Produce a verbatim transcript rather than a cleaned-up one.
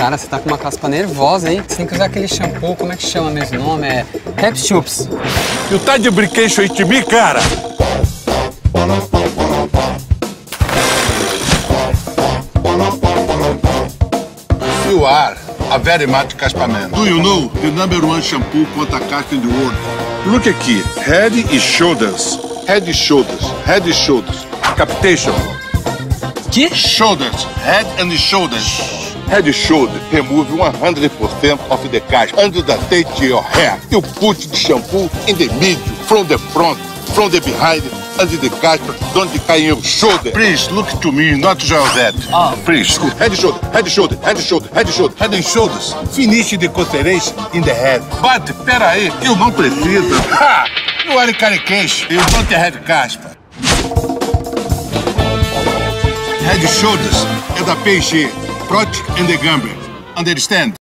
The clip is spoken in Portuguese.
Cara, você tá com uma caspa nervosa, hein? Você tem que usar aquele shampoo, como é que chama mesmo o nome? É Rap Chups. You tá de brincation with me, cara? You are a very much caspa man. Do you know the number one shampoo contra caspa in the world? Look aqui, head e shoulders. Head e shoulders, head e shoulders. Capitation. Que? Shoulders, head and shoulders. Head and shoulder remove one hundred percent of the caspa under the tape of your hair. You put the shampoo in the middle, from the front, from the behind, under the caspa, don't decay your shoulder. Please look to me, not just that. Ah, please. Head and shoulder, head and shoulder, head and shoulder, head and shoulder. Head and shoulders. Finish the consideration in the head. But, peraí, eu não preciso. Ha! You are caricature. You don't have caspa. Head and shoulders é da P G, Procter and Gamble. Understand?